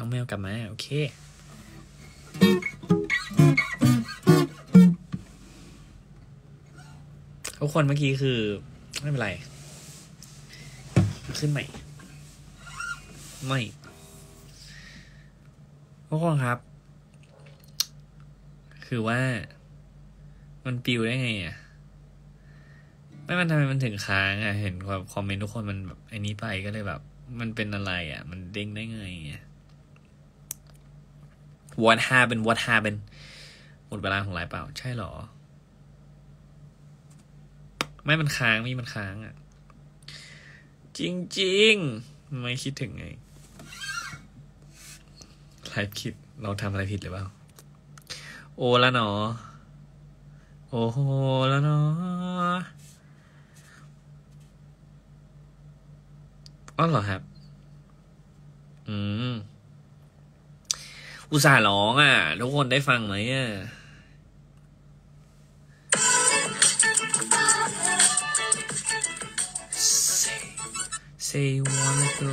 องแมวกลับมาโอเคทุกคนเมื่อกี้คือไม่เป็นไรขึ้นใหม่ไม่ทุกคนครับคือว่ามันปิวได้ไงอ่ะไม่มันทำไมมันถึงค้างอ่ะเห็นความคอมเมนต์ทุกคนมันแบบไอ้นี้ไปก็เลยแบบมันเป็นอะไรอ่ะมันเด้งได้ไงอ่ะ What happenedหมดเวลาของไลฟ์เปล่าใช่หรอไม่มันค้างมันค้างอ่ะจริงๆไม่คิดถึงไงไลฟ์คิดเราทำอะไรผิดหรือเปล่าโอ้แล้วเนาะโอ้โหแล้วเนาะอ๋อเหรอครับอุตส่าห์ร้องอ่ะทุกคนได้ฟังไหมอ่ะSay you wanna go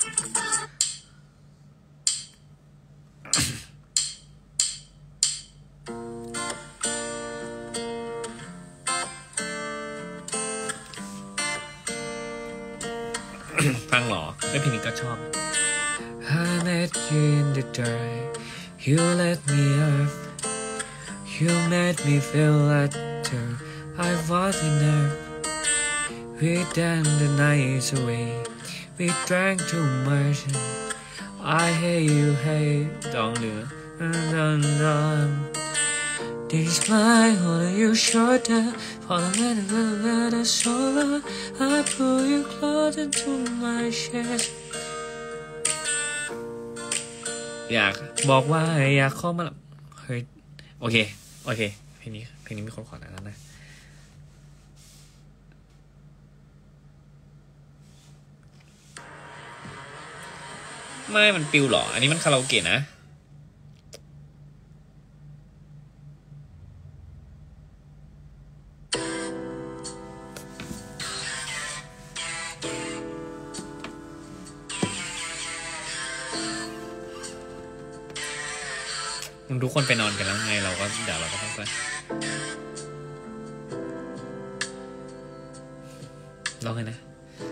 ฟังเหรอไม่เพลงนี้ก็ชอบ I met you in the dark You let me up You made me feel like I was in there We danced the nights away We drank too much I hate you hate ต้องเหลือThis smile on your shoulder Falling in the shoulder I pull you close into my chest อยากบอกว่าอยากเข้ามาเฮ้ยโอเคเพลงนี้มีคนขอแล้วนะไม่มันปิวหรออันนี้มันคาราโอเกะนะทุกคนไปนอนกันแล้วไงเราก็เดี๋ยวเราก็ต้องไปร้องไงนะ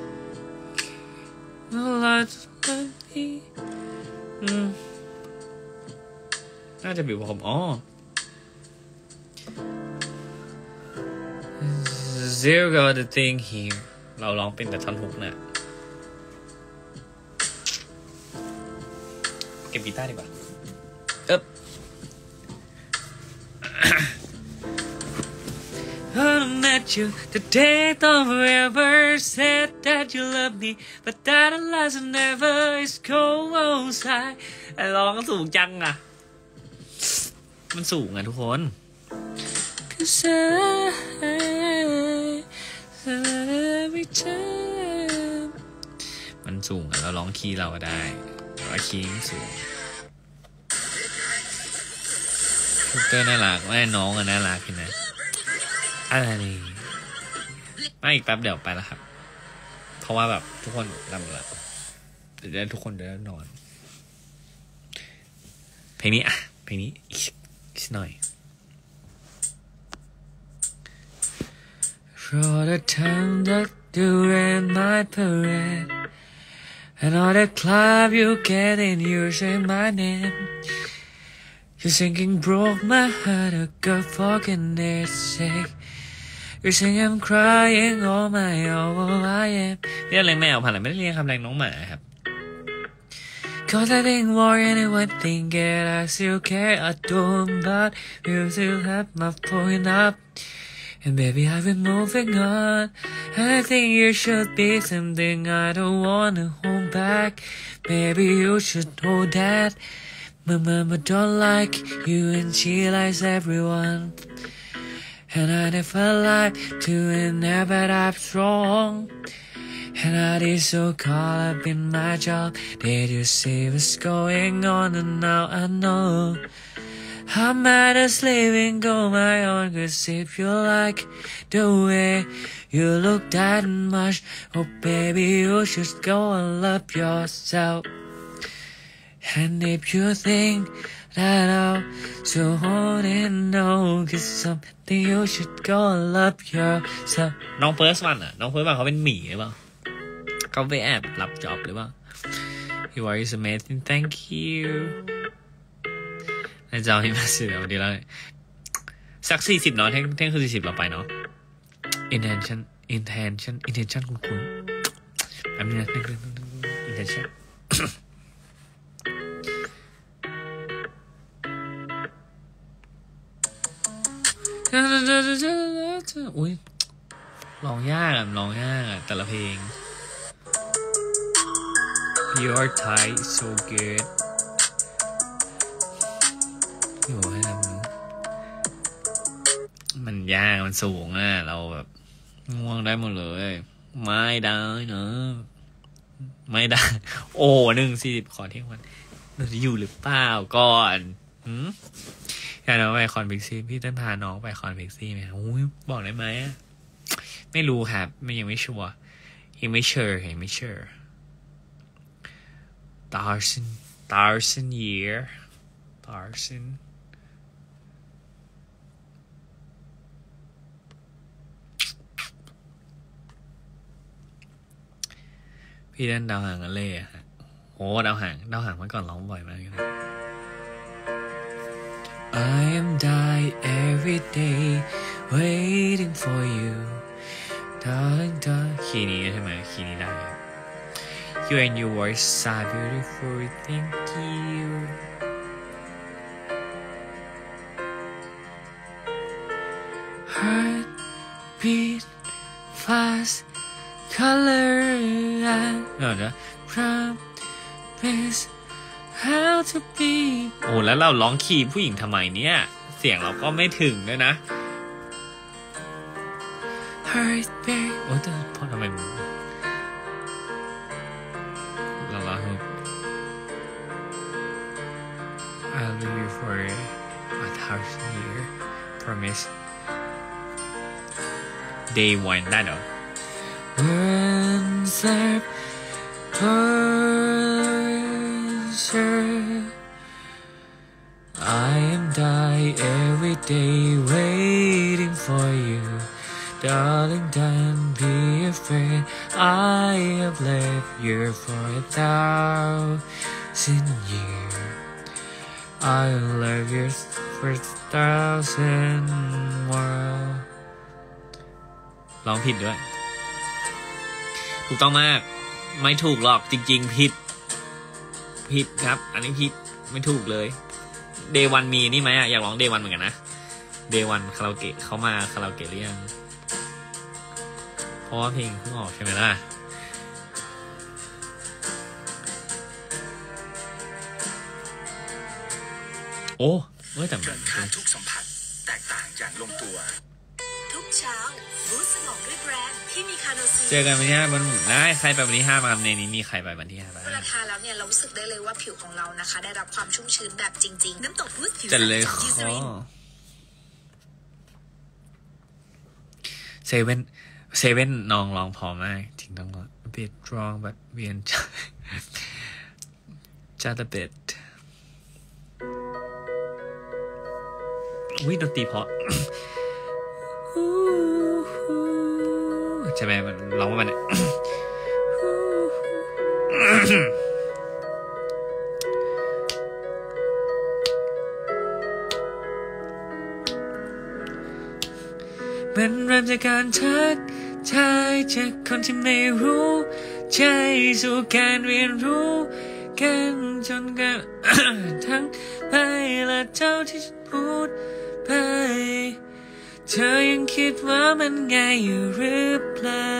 น่าจะบิวผมอ๋อ Zero got the thing here เราร้องเป็นแต่ท่อนฮุกนะเก็บกีตาร์ดีกว่าI met you the day don't ever said that you love me but that last never is cold outside ไอ้ร้องก็สูงจังอ่ะมันสูงอ่ะทุกคน Cause every time มันสูงอ่ะเราร้องคีย์เราก็ได้แต่ว่าคีย์มันสูงทุกเตอร์น่ารักแม่น้องอ่ะน่ารักเห็นไหมอะไรนี่ไม่อีกแป๊บเดี๋ยวไปแล้วครับเพราะว่าแบบทุกคนลำละเดี๋ยวทุกคนเดี๋ยวนอนเพลงนี้อีกหน่อย For the time that you ran my parade and all the club you get in you say my name Your singing broke my heart I got fucking dead sick You're saying I'm crying all my own I am เรียกแรงแมวผ่านอะไรไม่ได้เรียกคำแรงน้องหมาครับ Cause I didn't worry anyone think it I still care I don't but you still have my point up And baby I've been moving on And I think you should be something I don't wanna hold back Maybe you should know that My mama don't like you and she likes everyone And I never lied to her, never that strong And I did so caught up in my job Did you see what's going on and now I know I'm mad as leaving go my own Cause if you like the way you look that much Oh baby you should go and love yourself And if you think that I'll so hold and know cause something you should go love yourself น้องเฟิร์สวันอ่ะน้องเฟิร์สวันเขาเป็นหมีหรือเปล่าเขาไปแอบรับจ็อบหรือเปล่า You are amazing thank you ในจอที่มาสื่อวันนี้แล้วสัก40เนาะเที่ยงคืน40เราไปเนาะ intention คุณแป๊บนึงนะ intention อุ้ยร้องยากแต่ละเพลง Your Thai so good อยู่ให้มันยากมันสูงอ่ะเราแบบง่วงได้หมดเลยไม่ได้เนอะไม่ได้โอ้1:40ขอเที่ยงวันเราจะอยู่หรือเปล่าก่อนอยากน้องไปคอนพิกซี่พี่ต้นพาน้องไปคอนพิกซี่ไหมอุ้ยบอกได้ไหมไม่รู้ครับยังไม่ชัวร์ยังไม่เชื่อthousand year พี่เล่นดาวหางกันเลยอะฮะโอ้ดาวหางเมื่อก่อนร้องบ่อยมากเลยนะ I am die every day waiting for you darling คีย์นี้ใช่ไหมคีย์นี้ได้ You and your voice so beautiful thank you Heart beat fast color promise how to be โอ้แล้วเราร้องคีย์ผู้หญิงทำไมเนี่ยเสียงเราก็ไม่ถึงด้วยนะ Heart beat โอ้แต่พอทำไมเราI'll leave you for 1,000 years promise day 1ได้เหรอServe pleasure I am die every day waiting for you darling don't be afraid I have left you for 1,000 years I love you for 1,000 world ร้องผิดด้วยถูกต้องมากไม่ถูกหรอกจริงๆผิดครับอันนี้ผิดไม่ถูกเลยเดวันมีนี่ไหมอ่ะอยากร้องเดวันเหมือนกันนะเดวันคาราโอเกะเขามาคาราโอเกะหรือยังเพราะว่าเพลงเพิ่งออกใช่ไหมล่ะโอ้แต่แบบทุกสัมผัสแตกต่างอย่างลงตัวทุกเช้ารู้สมองด้วยแบรนด์ที่มีคาโนซีเจอกันวันที่5วันได้ใครไปวันที่5มาครับในนี้มีใครไปวันที่5บ้างเวลาทาแล้วเนี่ยเรารู้สึกได้เลยว่าผิวของเรานะคะได้รับความชุ่มชื้นแบบจริงๆน้ำตกรูทผิวจากยูซรินเซเว่นน้องร้องพอมากจริงต้องเบียดร้องแบบเวียนจัดเบ็ดวิ่งดนตรีเพราะใช่ไหมมันร้องว่ามันเนี่ยมันเริ่มจากการทักทายจากคนที่ไม่รู้ใจสู่การเรียนรู้กันจนกันทั้งไปและเจ้าที่พูดไปเธอยังคิดว่ามันง่ายอยู่หรือเปล่า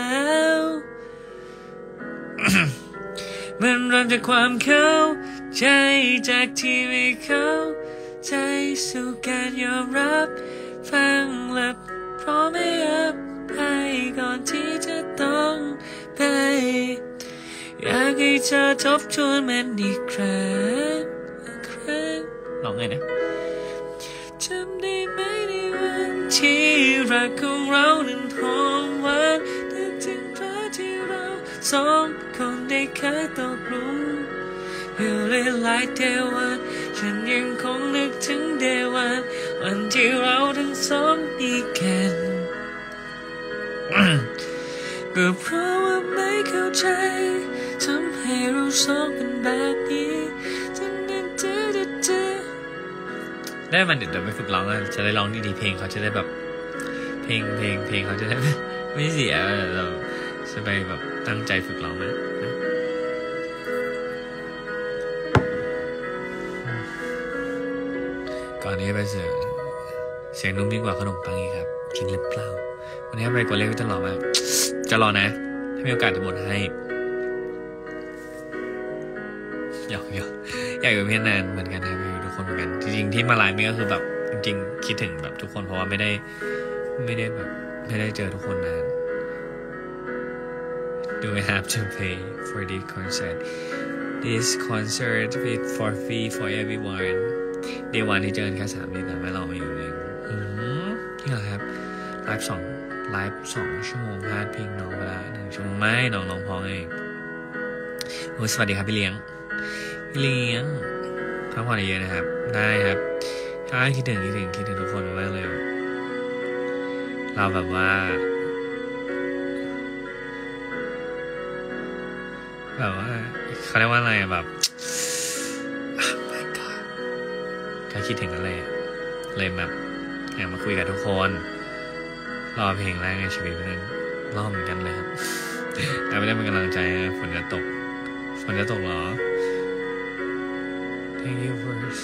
มันเริ่มจากความเข้าใจจากที่ไม่เข้าใจสู่การยอมรับฟังและพร้อมให้อภัยก่อนที่จะต้องไปอยากให้เธอทบทวนมันอีกครั้งลองไงนะจำได้ไหมในวันที่รักของเรานั้นหอมหวานนึกถึงพระที่เราสองคนได้เคยตกหลุม You live like day one ฉันยังคงนึกถึง day one วันที่เราทั้งสองดีกันก็เพราะว่าไม่เข้าใจทำให้เราสองเป็นแบบนี้ได้มันเดี๋ยวไปฝึกร้องจะได้ร้องดีๆเพลงเขาจะได้แบบเพลงเขาจะได้ไม่เสียเราจะไปแบบตั้งใจฝึกร้องนะก่อนนี้ไปเสียงนุ่มยิ่งกว่าขนมปังอีกครับจริงหรือเปล่าวันนี้ไปกดเล่นจะรอมากจะรอนะถ้ามีโอกาสจะบ่นให้อยากอยู่เพียงนานเหมือนกันนะทุกคนเหมือนกันจริงๆที่มาไลฟ์นี่ก็คือแบบจริงๆคิดถึงแบบทุกคนเพราะว่าไม่ได้แบบไม่ได้เจอทุกคนนาน Do I have to pay for this concert? This concert is for free for everyone. Day one ที่เจอแค่3 เดือนแต่ไม่เราไม่อยู่เองจริงเหรอครับไลฟ์2 ชั่วโมงพลาดเพลงน้องเวลา1 ชั่วโมงไม่น้องพอเองโอ้สวัสดีครับพี่เลี้ยงพักผ่อนเยอะนะครับได้ครับคิดถึงทุกคนมากเลยเราแบบว่าเขาเรียกว่าอะไรแบบ my god ก็คิดถึงอะไรเลยแบบอยากมาคุยกับทุกคนรอเพลงแรกในชีวิตนั้นรอเหมือนกันเลยครับแต่ไม่ได้เป็นกำลังใจฝนจะตกเหรอThank you first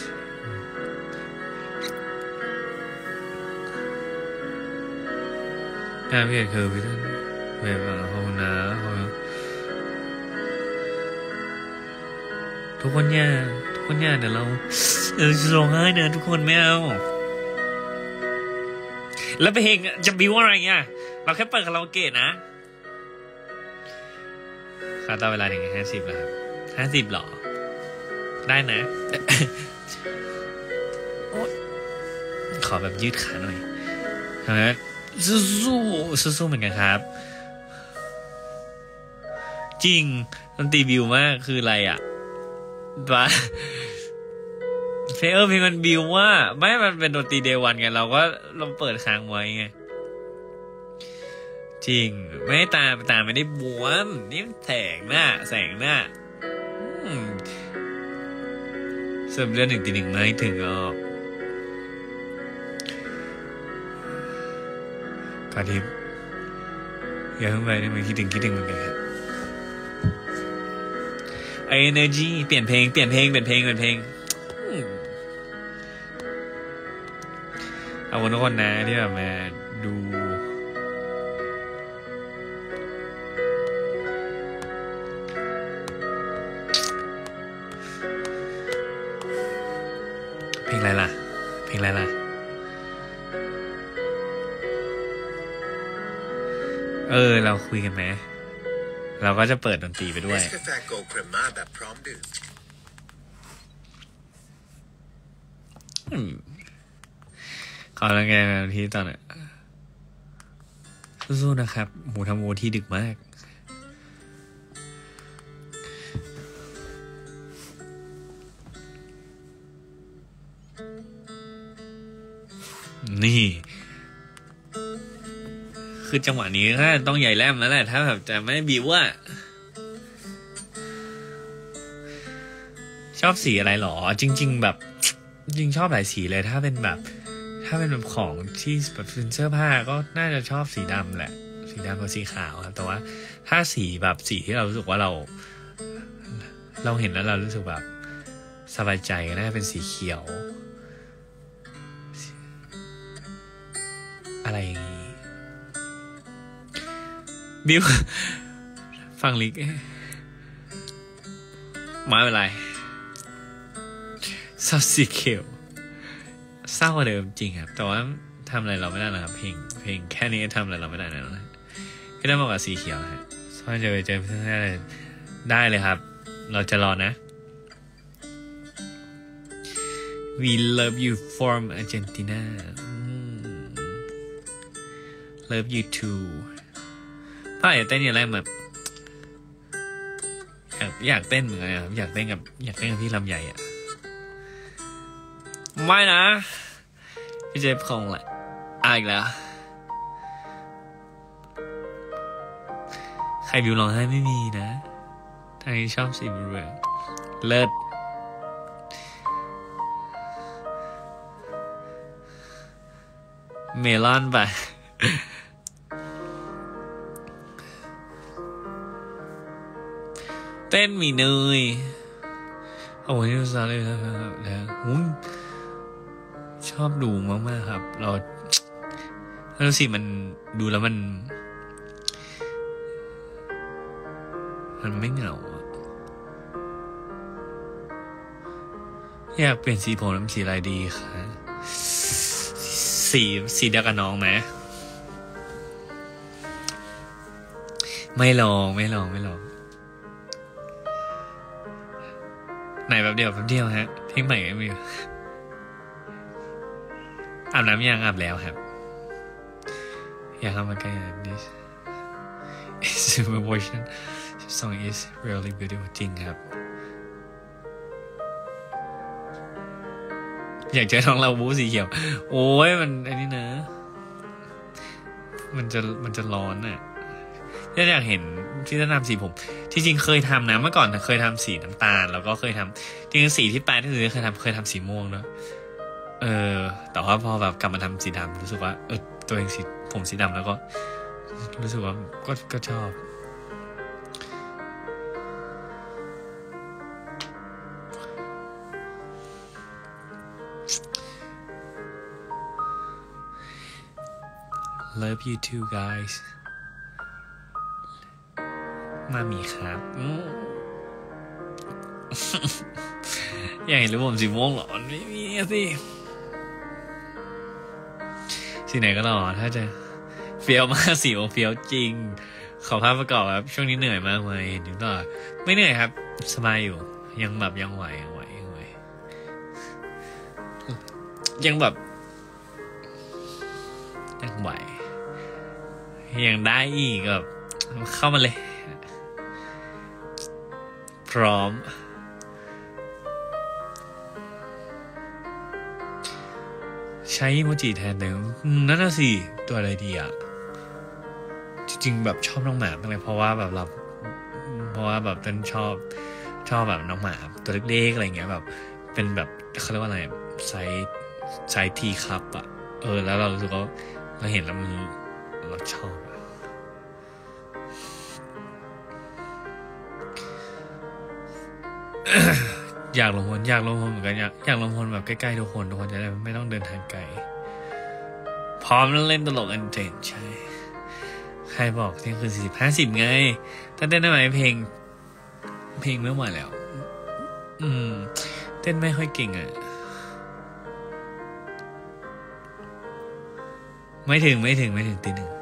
พี่คือพี่ท่านเว็บขอบคุณนะทุกคนเนี่ยเดี๋ยวเราจะร้องไห้เนอะทุกคนไม่เอาแล้วเพลงจะบิวอะไรเงี้ยเราแค่เปิดคาราโอเกะนะค่าต่อเวลาอย่างไง50แล้วครับ50หรอได้นะ ขอแบบยืดขาหน่อยนะสู้เหมือนกันครับจริงดนตรีบิวมากคืออะไรอ่ะบ้าเพลงมันบิวว่าไม่มันเป็นดนตรีเดวันไงเราเปิดค้างไว้ไงจริงไม่ตาไม่ได้บวมนี่แสงหน้าเสริมเรื่อง1 ตี 1ไม่ถึงออกกาทิพย์อย่าเพิ่งไปได้ไหมคิดถึงเหมือนกันครับenergy เปลี่ยนเพลงเอาคนทุกคนนะที่แบบมาดูเพลงอะไรล่ะเราคุยกันไหมเราก็จะเปิดดนตรีไปด้วยกาแฟโกลด์เครมม่าแบบพร้อมดื่มขอรังแกที่ตอนนี้สู้ๆนะครับหมูทำโอที่ดึกมากนี่คือจังหวะนี้ถ้าต้องใหญ่แลมแล้วแหละถ้าแบบจะไม่บิวว่าชอบสีอะไรหรอจริงๆแบบจริงชอบหลายสีเลยถ้าเป็นแบบของที่แบบเป็นเสื้อผ้าก็น่าจะชอบสีดำแหละสีดำกับสีขาวครับแต่ว่าถ้าสีแบบสีที่เรารู้สึกว่าเราเห็นแล้วเรารู้สึกแบบสบายใจก็น่าจะเป็นสีเขียวอะไรอย่างนี้บิวฟังลิกมาเป็นไรเศร้าสีเขียวเศร้ากว่าเดิมจริงครับแต่ว่าทำอะไรเราไม่ได้นะครับเพลงแค่นี้ทำอะไรเราไม่ได้นะพี่ได้บอกกับสีเขียวฮะซ้อนเจอเพื่อนได้เลยครับเราจะรอนะ We love you from Argentina love you too ป้าอย่าเต้นอย่างไรแบบอยากเต้นเหมือนกันครับอยากเต้นกับพี่ลำไยอ่ะไม่นะพี่เจฟคงแหละอีกแล้วใครบิวร้องไห้ไม่มีนะทางนี้ชอบสีเรืองเลิศเมลอนไปเต้นมีเนยโอ้ยนี่ซาเลยครับแล้วชอบดูมากๆครับแล้วสิมันดูแล้วมันไม่เหงาอยากเปลี่ยนสีผมน้ำสีอะไรดีคะสีเดียวกับน้องไหมไม่ลองไหนแบบเดียวฮะเพลงใหม่ก็มีอาบน้ำยังอาบแล้วครับอยากทำมาใกล้ this super version song is really beautiful จริงครับอยากเจอน้องเราบูสีเขียวโอ้ยมันอันนี้นะมันจะร้อนอ่ะอยากเห็นที่จะทำสีผมที่จริงเคยทำนะเมื่อก่อนเคยทำสีน้ำตาลแล้วก็เคยทำจริงสีที่แปลที่สุดเคยทำสีม่วงเนาะแต่ว่าพอแบบกลับมาทำสีดำรู้สึกว่าตัวเองผมสีดำแล้วก็รู้สึกว่าก็ชอบLove you too guys มามีครับอยากเห็นรูปผมสีม่วงหรอไม่มีสิสีไหนก็หรอถ้าจะเฟี้ยวมากสีโอเฟี้ยวจริงขอภาพประกอบครับช่วงนี้เหนื่อยมากไหมถึงต่อไม่เหนื่อยครับสบายอยู่ยังแบบยังไหวยังแบบยังไหวยังได้อีกแบบเข้ามาเลยพร้อมใช้อีโมจิแทนแต่นั่นน่ะสิตัวอะไรดีอ่ะจริงๆแบบชอบน้องหมาตั้งแต่เพราะว่าแบบเต้นชอบแบบน้องหมาตัวเล็กๆอะไรเงี้ยแบบเป็นแบบเขาเรียกว่าอะไรไซส์ทีคัพอ่ะแล้วเรารู้สึกว่าเราเห็นแล้วเราชอบอยากลงพลเหมือนกันอยากลงพลแบบใกล้ๆทุกคนจะได้ไม่ต้องเดินทางไกลพร้อมเล่นตลกอันเจ๋งใช่ใครบอกเที่ยงคืน50ไงถ้าเต้นได้ไหมเพลงไม่ไหวแล้วเต้นไม่ค่อยเก่งอ่ะไม่ถึงตีหนึ่ง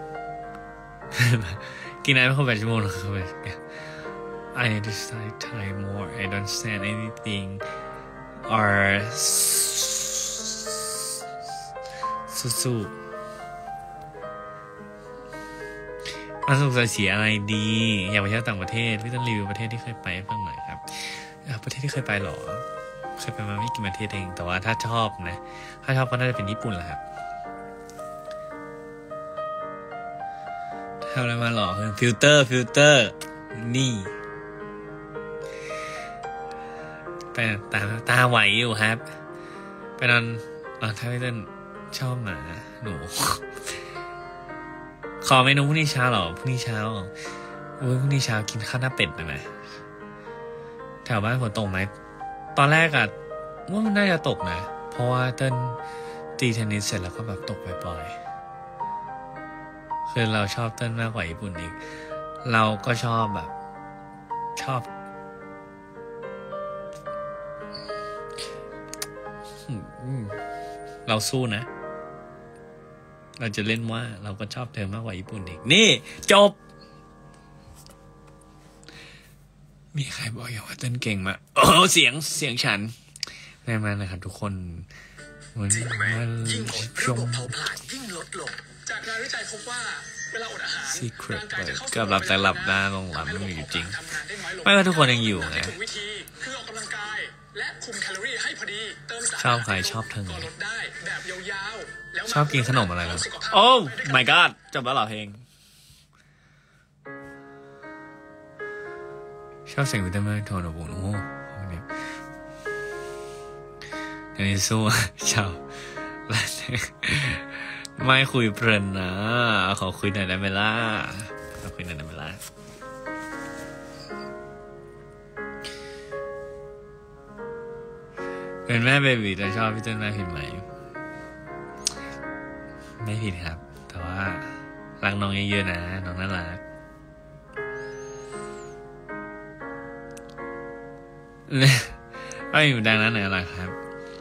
กินน้ำไม่ครบ8 ชั่วโมงหรอกครับI decide time more I don't stand anything or สู้มาสงสัยเสียอะไรดีอยากไปเที่ยวต่างประเทศพี่ต้องรีวิวประเทศที่เคยไปบ้างหน่อยครับประเทศที่เคยไปหรอเคยไปมาไม่กี่ประเทศเองแต่ว่าถ้าชอบก็น่าจะเป็นญี่ปุ่นแหละครับทำอะไรมาหรอฟิลเตอร์นี่ไปตาไหวอยู่ครับไปนอนถ้าพี่เต้นชอบหมาหนูขอเมนูพรุ่งนี้เช้าหรอพรุ่งนี้เช้าพรุ่งนี้เช้ากินข้าวหน้าเป็ดนะแถวบ้านฝนตกไหมตอนแรกว่ามันน่าจะตกนะเพราะว่าเต้นตีเทนนิสเสร็จแล้วก็แบบตกบ่อยๆคือเราชอบเต้นมากกว่าญี่ปุ่นอีกเราก็ชอบแบบชอบเราสู้นะเราจะเล่นว่าเราก็ชอบเธอมากกว่าญี่ปุ่นอีกนี่จบมีใครบอกอย่างว่าเต้นเก่งมาเสียงฉันได้มานะครับทุกคนมันยิ่งระบบเผาผลาญยิ่งลดลงจากงานวิจัยพบว่าเวลาอดอาหาร Secret ก็หลับแต่หลับหน้าลงหลับไม่มีอยู่จริงไม่ว่าทุกคนยังอยู่ไงวิธีคือออกกำลังกายและคุมแคลอรี่ให้พอดีเติมสารชอบใครชอบเธอก็ลดได้แบบยาวๆแล้วชอบกินขนมอะไรครับโอ้ my god จบแล้วเหรอเพลงชอบเสียงวิตามินโทนบุญโอ้โหอันนี้สู้ชาวไม่คุยเพลินนะขอคุยหน่อยได้ไหมล่ะขอคุยหน่อยได้ไหมล่ะเป็นแม่เบบีแต่ชอบพี่ต้นแม่ผิดไหมไม่ผิดครับแต่ว่ารักน้องเยอะๆนะน้องน่ารักก็อยู่ดังนั้นไหนล่ะครับ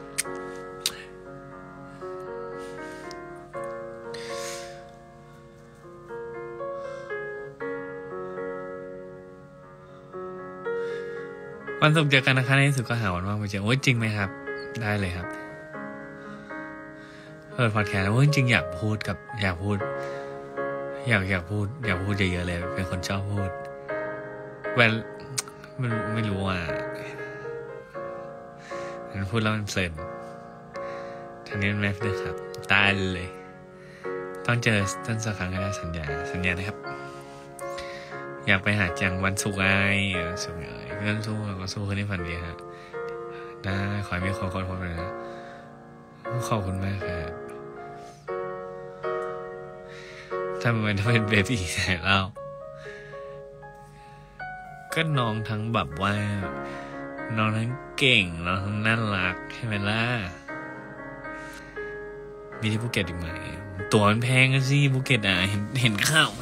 วันศุกร์เจอกันนะคะในที่สุดก็หาวันว่างไปเจอโอ้ยจริงไหมครับได้เลยครับเปิดพอดแคสต์แล้วจริงอยากพูดอยากพูดเยอะๆเลยเป็นคนชอบพูดมันไม่รู้อ่ะมันพูดแล้วมันเพลินทางนี้แม่ด้วยครับตายเลยต้องเจอต้นสักครั้งให้ได้สัญญานะครับอยากไปหาจังวันศุกร์ไงศุกร์เลยเพื่อนสู้เราก็สู้คืนนี้ฝันดีฮะได้ขอให้มีคนพบเลยนะขอบคุณมากครับทำไมต้องเป็นเบบี้ใส่เราก็น้องทั้งแบบว่าน้องทั้งเก่งน้องทั้งน่ารักใช่ไหมล่ะมีที่ภูเก็ตอีกไหมตั๋วมันแพงกันสิภูเก็ตอ่ะเห็นข่าวไหม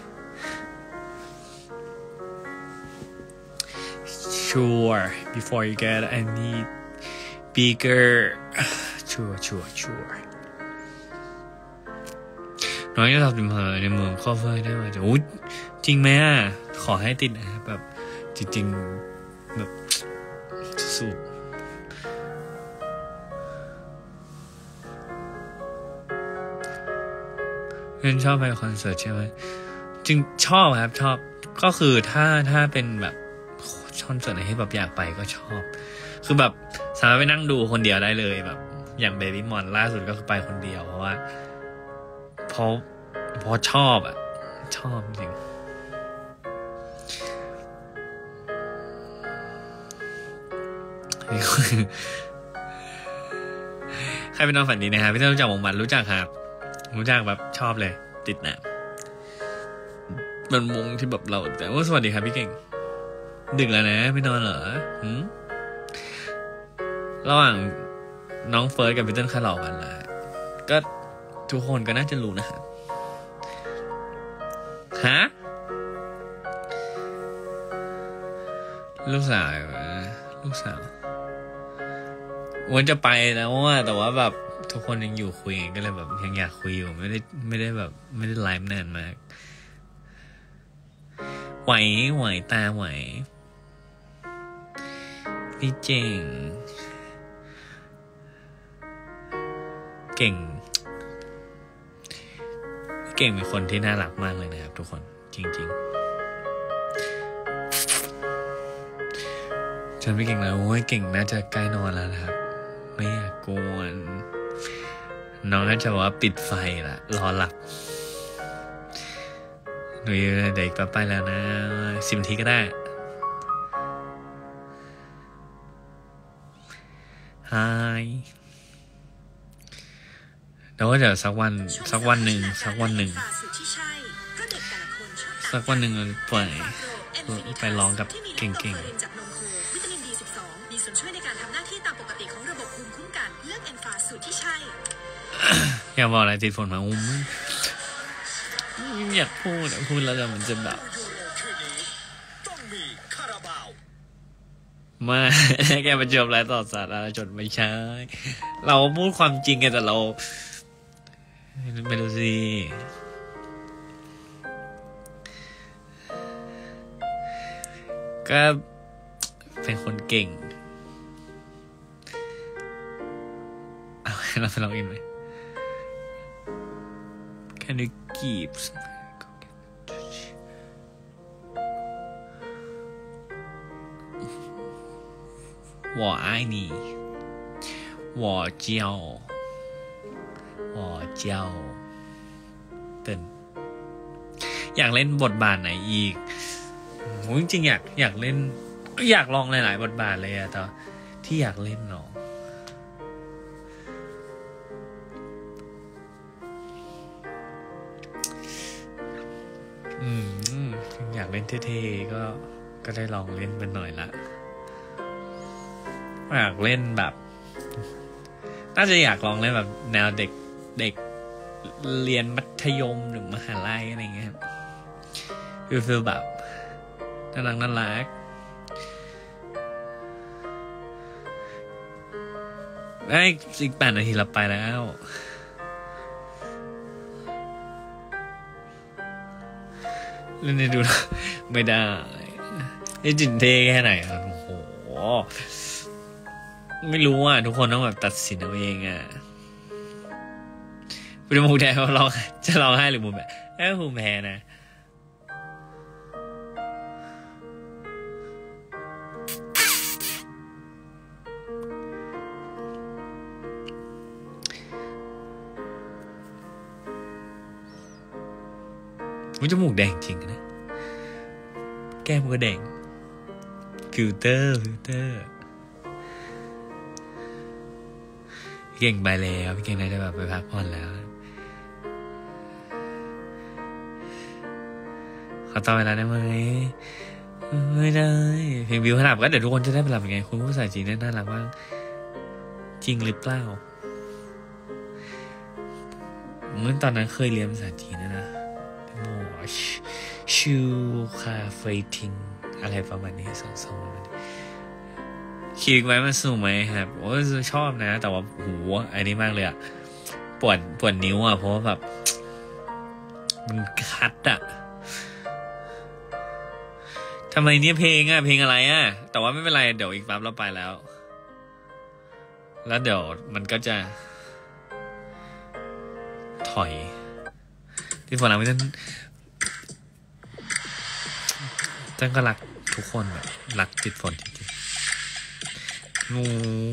Sure, before you get any bigger. Sure. น้อยจะทำในเมืองข้อเฟยได้ไหมจะอุ๊ยจริงไหมอ่ะขอให้ติดนะแบบจริงๆแบบสุดเพื่อนชอบไปคอนเสิร์ตใช่ไหมจริงชอบครับชอบก็คือถ้าเป็นแบบคอนเสิร์ตไหนที่แบบอยากไปก็ชอบคือแบบสามารถไปนั่งดูคนเดียวได้เลยแบบอย่างเบบี้มอนล่าสุดก็คือไปคนเดียวเพราะว่าพอชอบอ่ะชอบจริงใครเป็นน้องฝันดีนะครับพี่ต้องรู้จักวงมันรู้จักครับรู้จักแบบชอบเลยติดนะมันวงที่แบบเราแต่ว่าสวัสดีครับพี่เก่งดึกแล้วนะไม่นอนเหรอระหว่างน้องเฟิร์สกับพี่เติ้ลคาร์ลกันละก็ทุกคนก็น่าจะรู้นะครับฮะลูกสาววันจะไปแล้วว่าแต่ว่าแบบทุกคนยังอยู่คุยก็เลยแบบยังอยากคุยอยู่ไม่ได้แบบไม่ได้ไลฟ์นานมากไหวตาไหวพี่เจ๋งเก่งเป็นคนที่น่ารักมากเลยนะครับทุกคนจริงๆฉันไม่เก่งแล้วโอ้ยเก่งน่าจะใกล้นอนแล้วนะครับไม่อยากกวนน้องน่าจะว่าปิดไฟละรอหลับหนูอยู่เด็กไปแล้วนะ10 นาทีก็ได้ฮายแล้วก็เดี๋ยวสักวันหนึ่งไปร้องกับเก่งๆอยากบอกอะไรติดฝนมาอยากพูดแล้วแต่มันจะแบบมาแกมาจบแล้วต่อสาระจนไม่ใช่เราพูดความจริงไงแต่เราไม่รู้สิก็เป็นคนเก่งเอาเราไปลองอินไหม Can you 我爱你我叫เต้นอยากเล่นบทบาทไหนอีกจริงๆอยากเล่นอยากลองหลายๆบทบาทเลยอะแต่ที่อยากเล่นเนาะอยากเล่นเท่ๆก็ได้ลองเล่นมันหน่อยละอยากเล่นแบบน่าจะอยากลองเล่นแบบแนวเด็กเรียนมัธยมหรือมหาลัยอะไรเงี้ยฟีลแบบน่ารักอีก8 นาทีเราไปแล้วเล่นให้ดูนะไม่ได้นี่จินเท่แค่ไหนครับโอ้โหไม่รู้อ่ะทุกคนต้องแบบตัดสินเอาเองอ่ะเป็นมุมแดงว่าจะร้องไห้หรือมุมแบบมุมแพ้นะจมูกแดงจริงนะแก้มก็แดงฟิลเตอร์พี่เก่งไปแล้วพี่เก่งน่าจะแบบไปพักผ่อนแล้วขอต่อเวลาได้ไหมไม่ได้เพลงวิวขนาดก็เดี๋ยวทุกคนจะได้ไปรับยังไงคุณผู้ชายจีนน่ารักมากจริงหรือเปล่าเมื่อตอนนั้นเคยเรียนภาษาจีนนะชูคาเฟทิงอะไรประมาณนี้ส่งคิดไว้มันสู้ไหมครับโอ้ชอบนะแต่ว่าหูอันนี้มากเลยอะปวดนิ้วอะเพราะว่าแบบมันคัดอะทำไมเนี่ยเพลงอะไรอะแต่ว่าไม่เป็นไรเดี๋ยวอีกแป๊บเราไปแล้วเดี๋ยวมันก็จะถอยที่ฝรั่งไม่ต้องก็รักทุกคนแบบรักจิตฝนจริงๆงู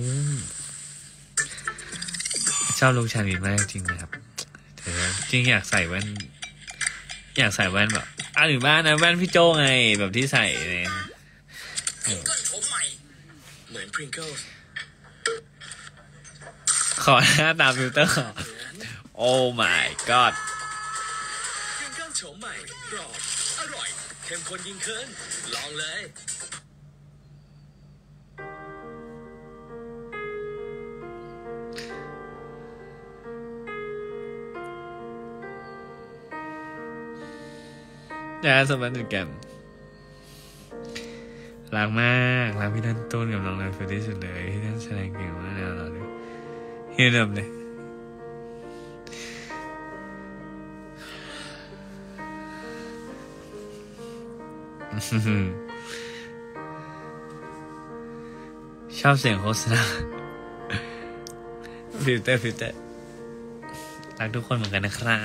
ชอบลูกชายมีมากจริงนะครับจริงอยากใส่แว่นแบบหรือบ้านนะแว่นพี่โจไงแบบที่ใส่เนี่ยเหมือนพริงเกิลขอหน้าตามฟิลเตอร์โอ้ my god พริงเกิลโฉมใหม่กรอบอร่อยเข้มข้นยิ่งขึ้นลองเลยสมัยเด็กแกมรักมากรักพี่ท่านต้นกับน้องนันเฟรที่สุดเลยที่ท่านแสดงเก่งมากแนวเราเลยเฮียเดิมเลยชอบเสียงโฆษณาฟิลเตอร์รักทุกคนเหมือนกันนะครับ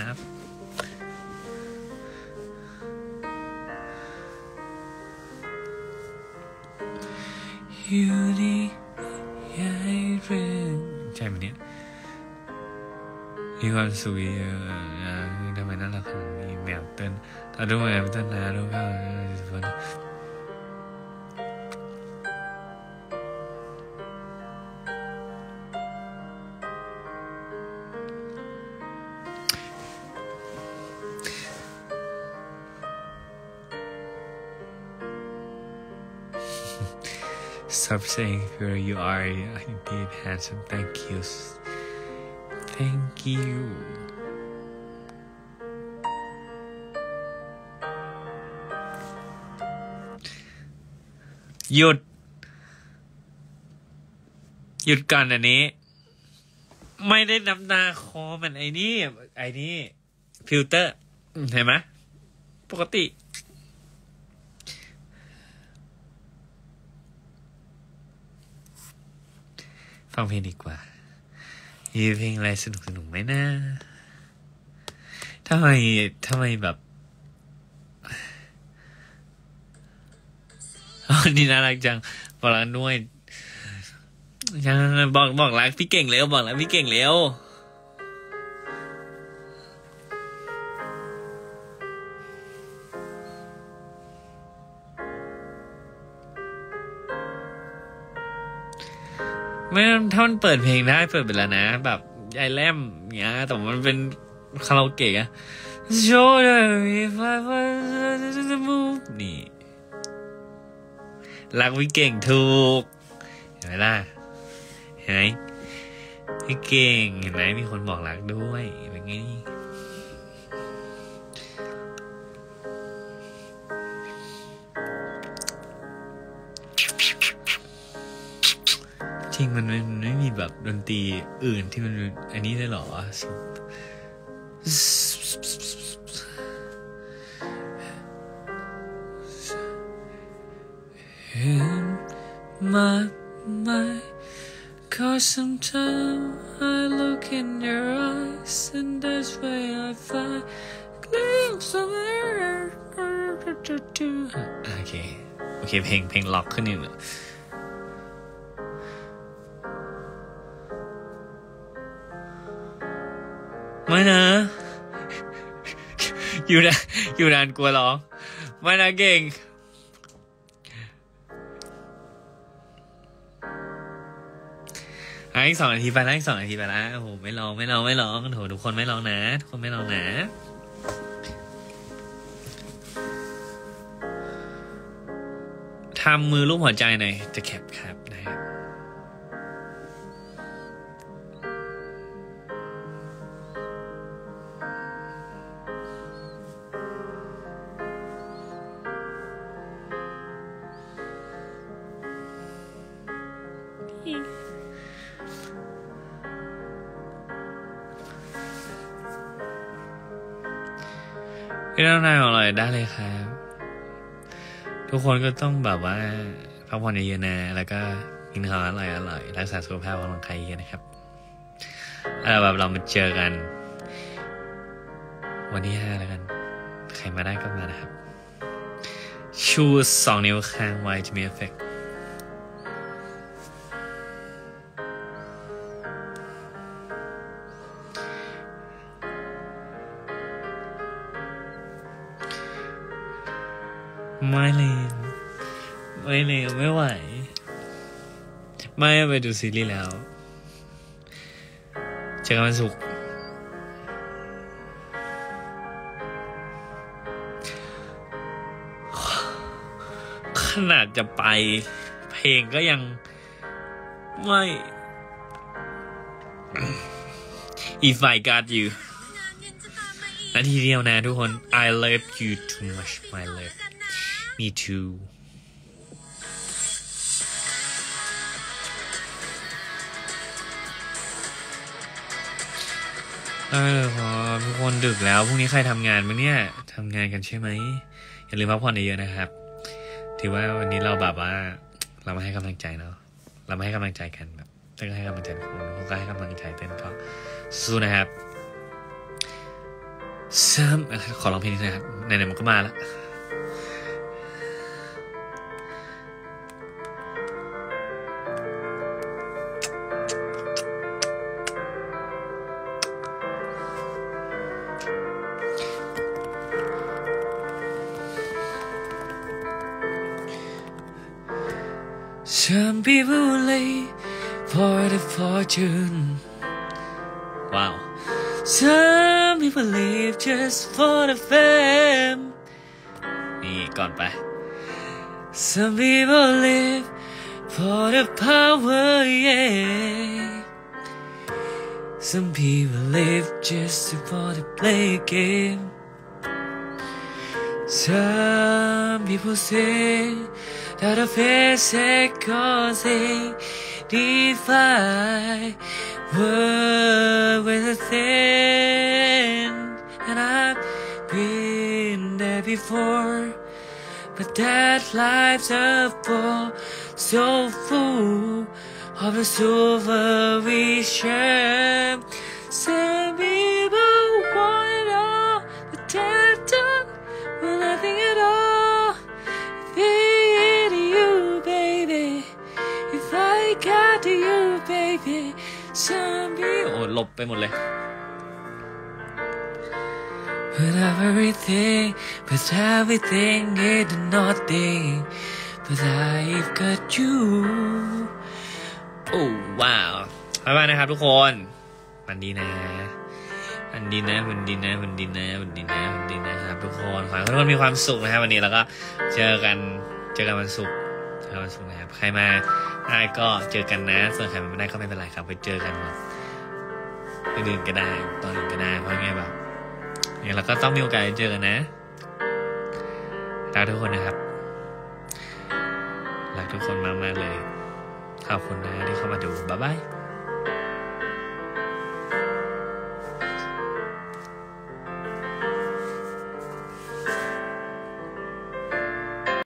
อยู่ดีอยากให้เรื่องใช่ไหมเนี่ยมีความสุขเยอะทำไมน่ารักขนาดนี้แมวเต้นถ้าดูแมวเต้นนะดูเข้าStop saying who you are. Indeed handsome. Thank you. Thank you. หยุดก่อนอันนี้ไม่ได้น้ำตาคอมันไอ้นี่ฟิลเตอร์เห็นไหมปกติฟังเพลงดีกว่ามีเพลงอะไรสนุกไหมนะทำไมแบบนี่น่ารักจังบอกแล้วด้วยบอกรักพี่เก่งเร็วบอกรักพี่เก่งเร็วไม่ถ้ามันเปิดเพลงได้เปิดไปแล้วนะแบบยายแลมเงี้ยแต่มันเป็นคาราโอเกะอะ Show if I was to move นี่รักพี่เก่งถูกเห็นไหมล่ะเห็นไหมพี่เก่งเห็นไหมมีคนบอกรักด้วยเป็นไงจริงมันไม่มีแบบดนตรีอื่นที่มันอันนี้ได้หรอmy mind, 'cause sometimes I look in your eyes and that's where I find glimpse of her โอเคเพลงล็อกขึ้นหนึ่งไม่นะอยู่นานกลัวร้องไม่นะเก่งอีก2 นาทีไปแล้วอีก2 นาทีไปแล้วโอ้โหไม่ร้องโถทุกคนไม่ร้องนะทุกคนไม่ร้องนะทำมือรูปหัวใจหน่อยจะแคปครับนะครับพี่น้องนายบอกเลยได้เลยครับทุกคนก็ต้องแบบว่าพักผ่อนเยอะๆนะแล้วก็กินข้าวอร่อยรักษาสุขภาพออกกำลังกายเยอะนะครับแบบเรามาเจอกันวันที่5แล้วกันใครมาได้ก็มานะครับชู2 นิ้วค้างไว้จะมีเอฟเฟกต์ไม่ไหวไม่ไปดูซีรีส์แล้วเจอกันวันศุกร์ขนาดจะไปเพลงก็ยังไม่ If I got you นาทีเดียวนะทุกคน I love you too much my love me tooพอทุกคนดึกแล้วพรุ่งนี้ใครทำงานมั้ยเนี่ยทำงานกันใช่ไหมอย่าลืมพักผ่อนเยอะๆนะครับถือว่าวันนี้เราแบบว่าเรามาให้กำลังใจเนาะเรามาให้กำลังใจกันแบบเต้นก็ให้กำลังใจคนก็ให้กำลังใจเต้นก็สู้นะครับขอร้องเพลงนี้นะครับไหนๆมันก็มาแล้วSome people live for the fortune. Wow. Some people live just for the fame. นี่ก่อนไป Some people live for the power, yeah. Some people live just for the play game. Some people say that the face cause they defy word with a thin and I've been there before but that life's a ball so full of the supervision some people want it all but they're done with nothing at all you, baby, if I got to you. baby zombie โอ้หลบไปหมดเลย But everything is nothing but I've got you โอ้ว้าวบ๊ายบายนะครับทุกคนวันดีนะครับทุกคนขอให้ทุกคนมีความสุขนะครับวันนี้แล้วก็เจอกันวันศุกร์นะครับใครมาได้ก็เจอกันนะส่วนใครมาไม่ได้ก็ไม่เป็นไรครับไปเจอกันแบบอื่นก็ได้ตอนอื่นก็ได้เพราะงี้แบบเนี่ยเราก็ต้องมีโอกาสได้เจอกันนะรักทุกคนนะครับรักทุกคนมากๆเลยขอบคุณนะที่เข้ามาดูบ๊ายบาย